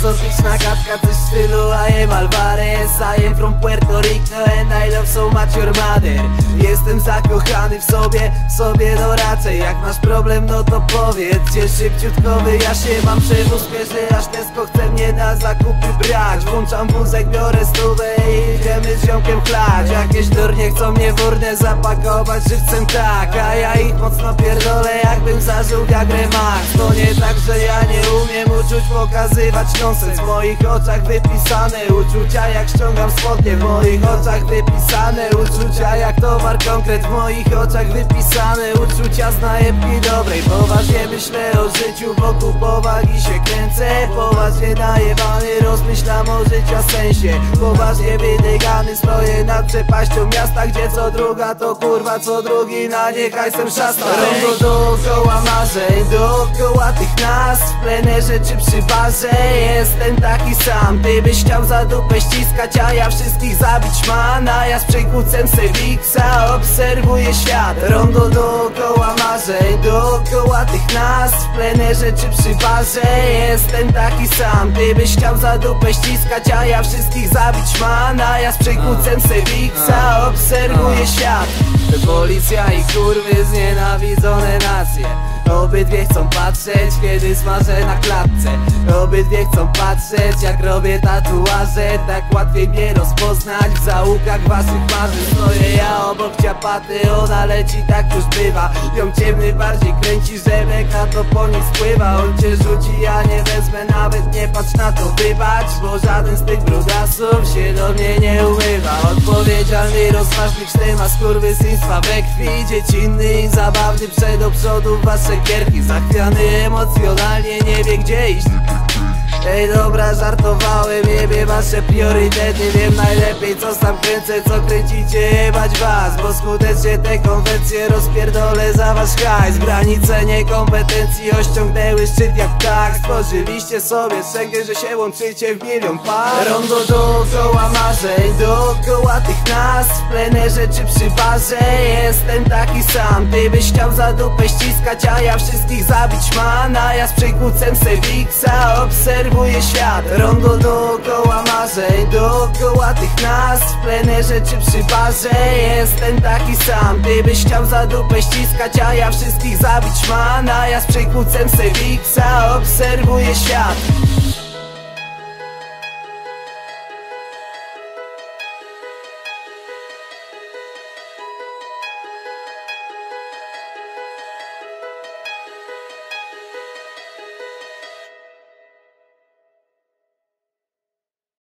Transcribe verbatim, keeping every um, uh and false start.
egzotyczna gadka, coś w stylu I am Alvarez, I am from Puerto Rico and I love so much your mother. Jestem zakochany w sobie, w sobie no raczej. Jak masz problem, no to powiedzcie szybciutko wyjaśnię. Mam przewózkę, że aż Tesco chce mnie na zakupy brać. Włączam wózek, biorę stówę i idziemy z ziomkiem chlać. Jakieś durnie chcą mnie w urnę zapakować żywcem tak, a ja ich mocno pierdolę, jakbym zażył Viagrę Max. To nie tak, że ja nie umiem uczuć pokazywać nonsens. W moich oczach wypisane uczucia, jak ściągam spodnie. W moich oczach wypisane uczucia, jak towar konkret. W moich oczach wypisane uczucia z najebki dobrej. Poważnie myślę o życiu, wokół powagi się kręcę. Poważnie najebany rozmyślam o życia sensie. Poważnie wydygany stoję nad przepaścią miasta, gdzie co druga to kurwa, co drugi na niech hajsem szasta. Rondo dookoła marzeń, dookoła tych nas. W plenerze czy przy barze jestem taki sam. Ty byś chciał za dupę ściskać, a ja wszystkich zabić man. A ja z przekłucem Sewixa obserwuję świat. Rondo dookoła marzeń, dookoła tych nas. W plenerze czy przy barze jestem taki sam. Ty byś chciał za dupę ściskać, a ja wszystkich zabić man. A ja z przekłucem Sewixa obserwuję świat. Policja i kurwy znienawidzone nacje. Obydwie chcą patrzeć, kiedy smażę na klatce. Obydwie chcą patrzeć, jak robię tatuaże. Tak łatwiej mnie rozpoznać w zaułkach waszych marzeń. Stoję ja obok ciapaty, ona leci, tak już bywa. Ją ciemny bardziej kręci, że beka to po nich spływa. On cię rzuci, ja nie wezmę, nawet nie patrz na to, wybacz. Bo żaden z tych brudasów się do mnie nie umywa. Odpowiedzialny, rozważny sztyma skurwysyństwa we krwi. Dziecinny i zabawny, przed do przodu wasze gierki. Zachwiany emocjonalnie, nie wie gdzie iść. Ej dobra, żartowałem, jebie wasze priorytety. Wiem najlepiej co sam kręcę, co kręcicie, jebać was. Bo skutecznie te konwencje rozpierdolę za wasz hajs. Granice niekompetencji osiągnęły szczyt jak tak. Stworzyliście sobie sęgę, że się łączycie w milion par. Rondo dookoła marzeń, dookoła tych nas. W plenerze czy przy barze jestem taki sam. Ty byś chciał za dupę ściskać, a ja wszystkich zabić man. A ja z przekłucem Sewixa obserwuję świat. Rondo dookoła marzeń, dookoła tych nas. W plenerze czy przy barze jestem taki sam. Ty byś chciał za dupę ściskać, a ja wszystkich zabić man. A ja z przekłucem Sewixa obserwuję świat.